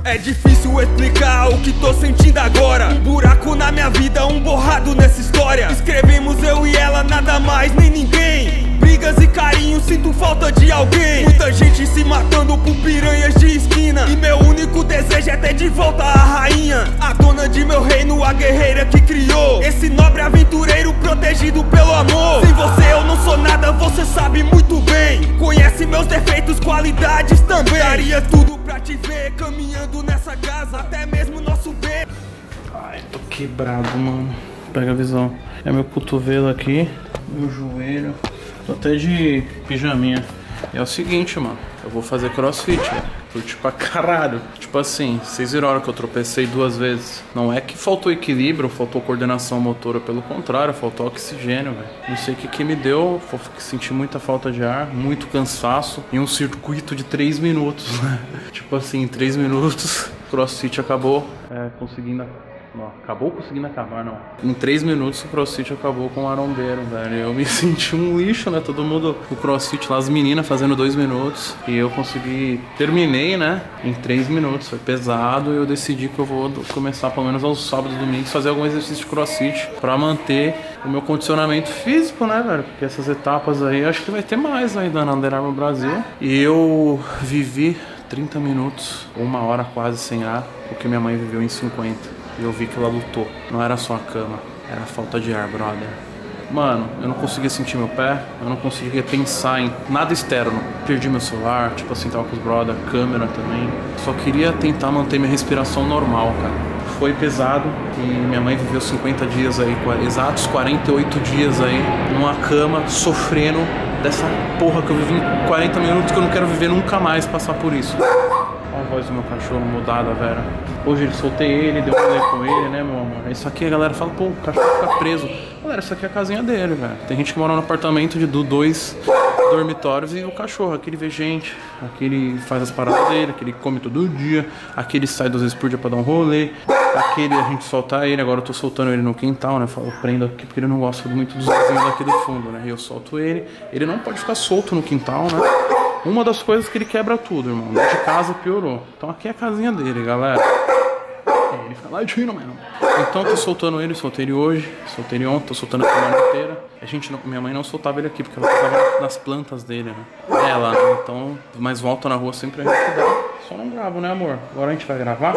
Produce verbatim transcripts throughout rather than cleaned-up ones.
É difícil explicar o que tô sentindo agora. Um buraco na minha vida, um borrado nessa história. Escrevemos eu e ela, nada mais nem ninguém. Brigas e carinho, sinto falta de alguém. Muita gente se matando por piranhas de esquina. E meu único desejo é ter de volta a rainha, a dona de meu reino, a guerreira que criou esse nobre aventureiro protegido pelo amor. Sem você eu não sou nada, você sabe muito bem. Conhece meus defeitos, qualidades também. Daria tudo pra te ver caminhando nessa casa, até mesmo nosso bem. Ai, tô quebrado, mano. Pega a visão. É meu cotovelo aqui, meu joelho. Tô até de pijaminha. E é o seguinte, mano, eu vou fazer crossfit, velho. Curti pra caralho. Tipo assim, vocês viram a hora que eu tropecei duas vezes. Não é que faltou equilíbrio, faltou coordenação motora, pelo contrário, faltou oxigênio, velho. Não sei o que que me deu, senti muita falta de ar, muito cansaço. E um circuito de três minutos, né? Tipo assim, em três minutos, crossfit acabou é, conseguindo... Não, acabou conseguindo acabar, não. Em três minutos o crossfit acabou com o arombeiro, velho. Eu me senti um lixo, né? Todo mundo, o crossfit lá, as meninas fazendo dois minutos. E eu consegui, terminei, né? Em três minutos. Foi pesado e eu decidi que eu vou começar, pelo menos aos sábados e domingos, fazer algum exercício de crossfit pra manter o meu condicionamento físico, né, velho? Porque essas etapas aí, acho que vai ter mais ainda na Under Armour Brasil. E eu vivi trinta minutos, uma hora quase sem ar, o que minha mãe viveu em cinquenta. E eu vi que ela lutou. Não era só a cama, era a falta de ar, brother. Mano, eu não conseguia sentir meu pé, eu não conseguia pensar em nada externo. Perdi meu celular, tipo assim, tava com os brother, câmera também. Só queria tentar manter minha respiração normal, cara. Foi pesado e minha mãe viveu cinquenta dias aí, exatos quarenta e oito dias aí, numa cama, sofrendo dessa porra que eu vivi em quarenta minutos, que eu não quero viver nunca mais, passar por isso. Olha a voz do meu cachorro mudada, velho. Hoje eu soltei ele, deu um rolê com ele, né, meu amor? Isso aqui a galera fala, pô, o cachorro fica preso. Galera, isso aqui é a casinha dele, velho. Tem gente que mora no apartamento de dois dormitórios e o cachorro, aqui ele vê gente, aqui ele faz as paradas dele, aqui ele come todo dia, aqui ele sai duas vezes por dia pra dar um rolê, aquele a gente solta ele, agora eu tô soltando ele no quintal, né? Eu prendo aqui porque ele não gosta muito dos vizinhos aqui do fundo, né? E eu solto ele, ele não pode ficar solto no quintal, né? Uma das coisas que ele quebra tudo, irmão. De casa piorou. Então aqui é a casinha dele, galera. É, ele fica latindo mesmo. Então eu tô soltando ele, soltei ele hoje, soltei ele ontem, tô soltando a semana inteira. A gente não, minha mãe não soltava ele aqui, porque ela tava nas plantas dele, né? Ela, né? Então, mas volta na rua sempre a gente dá. Só não gravo, né, amor? Agora a gente vai gravar.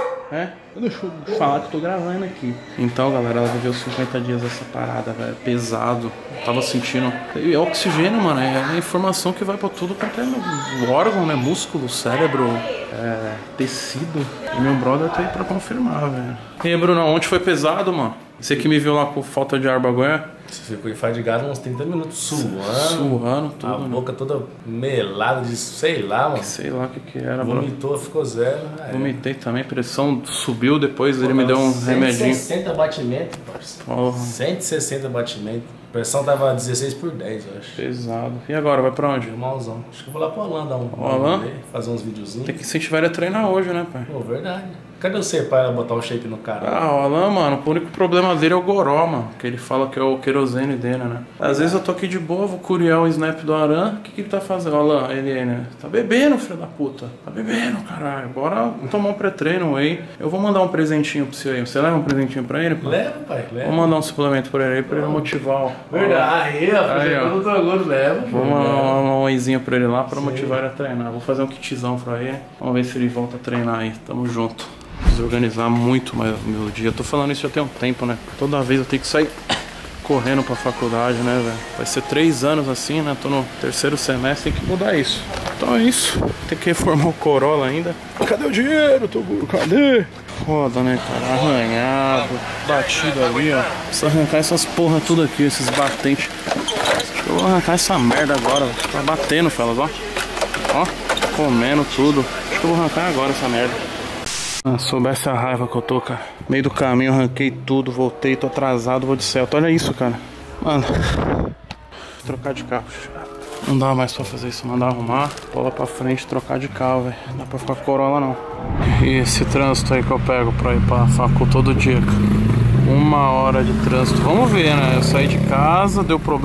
É? Deixa eu falar que eu tô gravando aqui. Então, galera, ela viveu cinquenta dias essa parada, velho. Pesado. Eu tava sentindo. E oxigênio, mano, é a informação que vai pra tudo quanto é órgão, né? Músculo, cérebro, é, tecido. E meu brother tá aí pra confirmar, velho. E aí, Bruno, ontem foi pesado, mano. Você que me viu lá com falta de ar, bagulho. Você ficou enfadigado uns trinta minutos suando. Suando, tudo. A boca, né, toda melada de sei lá, mano. Sei lá o que que era, mano. Vomitou, ficou zero. É. Vomitei também, pressão subiu depois, pô, ele me deu um remedinho. cento e sessenta batimentos, parceiro. cento e sessenta batimentos. A pressão tava dezesseis por dez, eu acho. Pesado. E agora, vai pra onde? Malzão. Acho que eu vou lá pro Alan dar um... Alan? Fazer uns videozinhos. Tem que incentivar ele a treinar hoje, né, pai? Pô, verdade. Cadê você para botar um shape no cara? Ah, o Alan, mano, o único problema dele é o goró, mano. Que ele fala que é o querosene dele, né? Às vezes eu tô aqui de boa, vou curiar o snap do Aran. O que que ele tá fazendo? Alan, ele aí, né? Tá bebendo, filho da puta. Tá bebendo, caralho. Bora tomar um pré-treino aí. Eu vou mandar um presentinho pro você aí. Você leva um presentinho pra ele, pai? Leva, pai, leva. Vou mandar um suplemento pra ele aí, pra ele motivar o... Verdade, aí, rapaz. Aí, ó. Eu não tô agora, leva. Vou mandar uma oizinha pra ele lá pra Sim. motivar ele a treinar. Vou fazer um kitzão pra ele. Vamos ver se ele volta a treinar aí. Tamo junto. Desorganizar muito mais o meu dia. Eu tô falando isso já tem um tempo, né? Toda vez eu tenho que sair correndo pra faculdade, né, velho? Vai ser três anos assim, né? Tô no terceiro semestre, tem que mudar isso. Então é isso. Tem que reformar o Corolla ainda. Cadê o dinheiro, Toguro? Cadê? Foda, né, cara? Arranhado, batido ali, ó. Preciso arrancar essas porra tudo aqui, esses batentes. Acho que eu vou arrancar essa merda agora. Tá batendo, fellas, ó. Ó, comendo tudo. Acho que eu vou arrancar agora essa merda. Ah, soubesse a raiva que eu tô, cara. Meio do caminho, arranquei tudo, voltei, tô atrasado, vou de Celta. Olha isso, cara. Mano, vou trocar de carro. Não dá mais pra fazer isso, mandar arrumar, bola pra frente, trocar de carro, velho. Não dá pra ficar com Corolla, não. E esse trânsito aí que eu pego pra ir pra facu todo dia, cara. Uma hora de trânsito. Vamos ver, né? Eu saí de casa, deu problema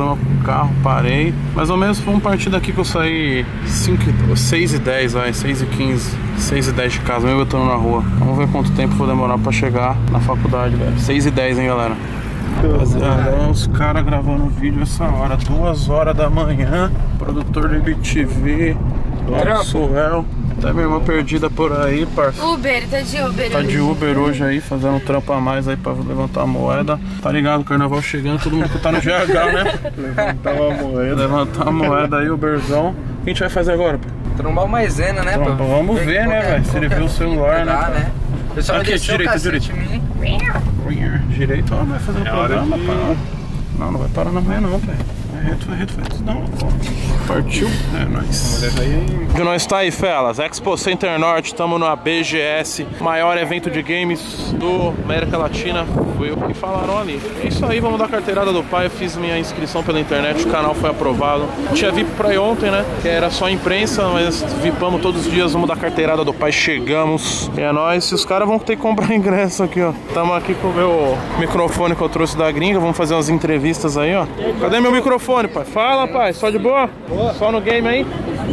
carro, parei. Mais ou menos vamos partir daqui que eu saí seis e dez, vai, seis e quinze, seis e dez de casa, mesmo eu tô na rua. Vamos ver quanto tempo vou demorar pra chegar na faculdade, velho. seis e dez, hein, galera. Rapaziada, os caras gravando vídeo essa hora, duas horas da manhã. Produtor do M T V, Suel. Tá minha irmã perdida por aí, parça. Uber, tá de Uber. Tá de Uber hoje aí, fazendo um trampo a mais aí pra levantar a moeda. Tá ligado, carnaval chegando, todo mundo que tá no G H, né? Levantar uma moeda. Levantar a moeda aí, Uberzão. O que a gente vai fazer agora, pô? Trombar o maisena, né, Tromba, pô? vamos ver, ver né, velho? Se ele viu o celular, pegar, né? Pessoal, aqui, direito, direito. Direito, ó, vai fazer um é programa, que... pá. Não, não vai parar na manhã não, velho. Vai reto, vai reto, vai reto. Não, pô. Partiu. É, nóis. Onde nós tá aí, felas? Expo Center Norte, estamos no A B G S, maior evento de games do América Latina. Foi o que falaram ali. É isso aí, vamos dar carteirada do pai. Eu fiz minha inscrição pela internet, o canal foi aprovado. Tinha V I P pra ir ontem, né? Que era só imprensa, mas VIPamos todos os dias, vamos dar carteirada do pai. Chegamos. E é nóis. E os caras vão ter que comprar ingresso aqui, ó. Estamos aqui com o meu microfone que eu trouxe da gringa. Vamos fazer umas entrevistas aí, ó. Cadê meu microfone, pai? Fala, pai. Só de boa? Boa. Só no game aí?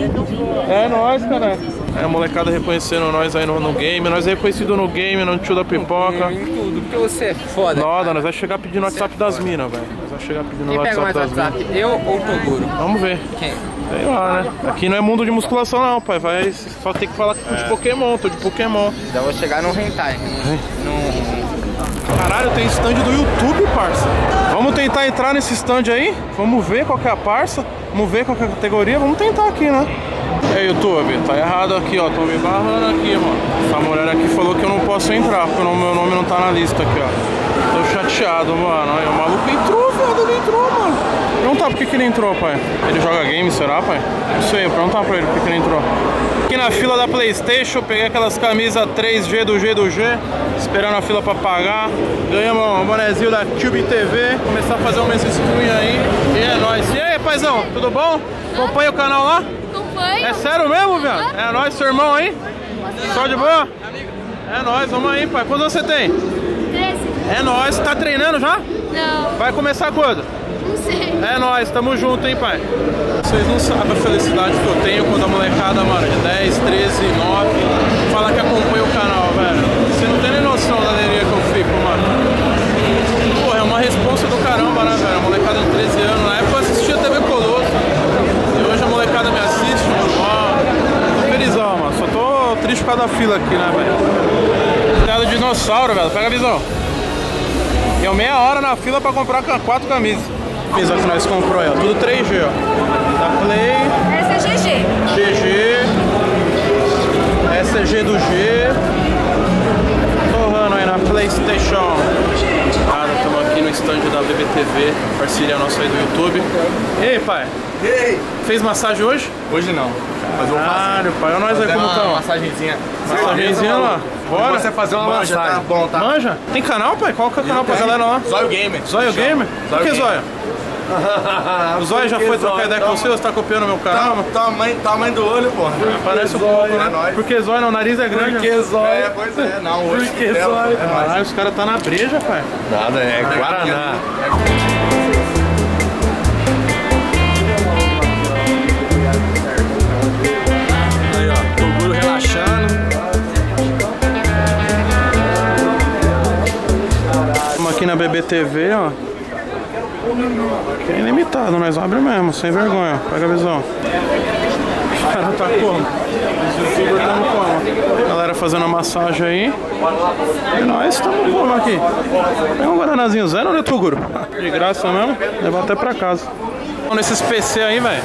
É nóis, cara. É, a molecada reconhecendo nós aí no, no game. Nós é reconhecido no game, no tio da pipoca. Em tudo, porque você é foda. Nossa, nós vai chegar pedindo o WhatsApp das minas, velho. Nós vai chegar pedindo o WhatsApp das minas. WhatsApp, eu ou o Toguro? Vamos ver. Quem? Sei lá, né? Aqui não é mundo de musculação não, pai. Vai só ter que falar é. de Pokémon, tô de Pokémon. Já vou chegar no hentai. No... Caralho, tem stand do YouTube, parça. Vamos tentar entrar nesse stand aí. Vamos ver qual que é a parça. Vamos ver qual que é a categoria. Vamos tentar aqui, né? E aí, YouTube, tá errado aqui, ó. Tô me barrando aqui, mano. Essa mulher aqui falou que eu não posso entrar, porque o meu nome não tá na lista aqui, ó. Tô chateado, mano. Aí, o maluco entrou, velho. Ele entrou, mano. Perguntar por que, que ele entrou, pai. Ele joga game, será, pai? Não sei, perguntar pra ele por que, que ele entrou. Aqui na fila da PlayStation, peguei aquelas camisas três G do G do G, esperando a fila pra pagar. Ganhamos um bonezinho da Tube T V, começar a fazer um mês stream aí. E é nóis. E aí, paizão, tudo bom? Acompanha o canal lá? Acompanha. É sério mesmo, velho? É nóis, seu irmão aí? Só de boa? É nóis, vamos aí, pai. Quantos você tem? treze. É nóis, tá treinando já? Não. Vai começar quando? Não sei. É nóis, tamo junto, hein, pai? Vocês não sabem a felicidade que eu tenho quando a molecada, mano, de dez, treze, nove, fala que acompanha o canal, velho. Você não tem nem noção da alegria que eu fico, mano. Porra, é uma responsa do caramba, né, velho? A molecada de treze anos, na época eu assistia T V Colosso. E hoje a molecada me assiste, mano. Ó, tô felizão, mano. Só tô triste por causa da fila aqui, né, velho? Cada dinossauro, velho. Pega a visão. Deu meia hora na fila pra comprar quatro camisas. Camisa que nós comprou aí, ó. Tudo três G, ó. Da Play. Essa é G G. G G. Essa é G do G. Torrando aí na PlayStation. Cara, estamos aqui no stand da B B T V, parceria nossa aí do YouTube. E aí, pai? E aí? Fez massagem hoje? Hoje não. Mas eu vou fazer. Caralho, pai. Olha nós aí como estamos. Massagenzinha. Massagenzinha lá. Bora. Você fazer uma Manja, massagem. Tá bom, tá? Manja? Tem canal, pai? Qual que é o canal pra galera lá? Zóio Gamer. Zóio Gamer? Por que Zóio? O Zóio já foi trocar ideia com você ou você tá copiando meu canal? Tamanho, tamanho do olho, porra. Parece um pouco, né? Porque Zóio não, o nariz é grande. Porque Zóio. É, pois é. Não, hoje. Porque Zóio. Caralho, os caras tá na breja, pai. Nada, é Guaraná. Aí, ó. Toguro relaxando. Estamos aqui na B B T V, ó. Que é ilimitado, nós abrimos mesmo, sem vergonha. Pega a visão. O cara tá como? Os youtubers estamos como? Galera fazendo a massagem aí. E nós estamos como aqui? Pega um guaranazinho zero, né, Toguro? De graça mesmo, levar até pra casa. Vamos nesses P C aí, velho.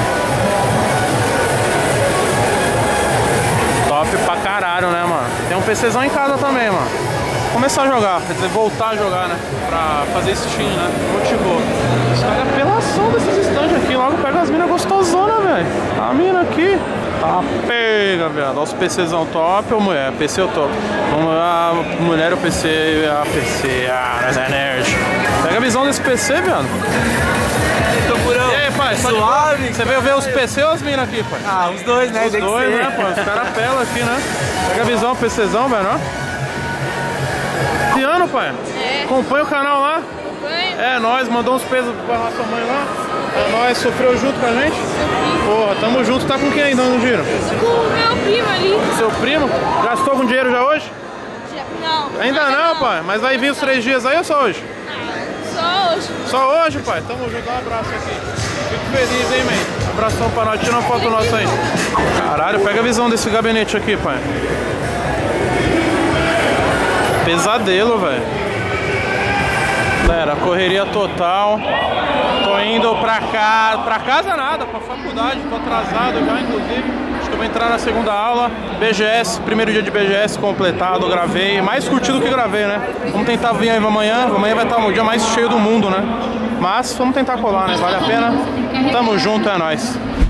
Top pra caralho, né, mano? Tem um PCzão em casa também, mano. Começar a jogar, quer dizer, voltar a jogar, né? Pra fazer Steam, né? Motivou. Os caras é apelação desses stands aqui. Logo pega as minas gostosonas, velho. A mina aqui tá pega, velho. Olha os PCzão top ou mulher? P C ou top? Vamos a mulher ou P C? A P C, ah, nós é nerd. Pega a visão desse P C, velho. E aí, pai? Suave? Você veio ver os P C ou as minas aqui, pai? Ah, os dois, né? Os dois, né, pô? Os caras apelam aqui, né? Pega a visão, PCzão, velho, ó. Ano, pai? É. Acompanha o canal lá? Acompanha. É, nós mandou uns pesos pra nossa mãe lá. É nóis, sofreu junto com a gente? Porra, tamo junto. Tá com quem ainda no giro? Com o meu primo ali. Seu primo? Gastou com dinheiro já hoje? Não. Ainda não, pai. Mas vai vir os três dias aí ou só hoje? Só hoje. Só hoje, pai? Tamo junto. Dá um abraço aqui. Fico feliz, hein, man? Abração pra nós. Tira uma foto nossa aí. Caralho, pega a visão desse gabinete aqui, pai. Pesadelo, velho. Galera, correria total. Tô indo pra casa. Pra casa nada, pra faculdade. Tô atrasado já, inclusive. Acho que eu vou entrar na segunda aula. B G S, primeiro dia de B G S completado. Gravei. Mais curtido que gravei, né? Vamos tentar vir aí amanhã. Amanhã vai estar o dia mais cheio do mundo, né? Mas vamos tentar colar, né? Vale a pena. Tamo junto, é nóis.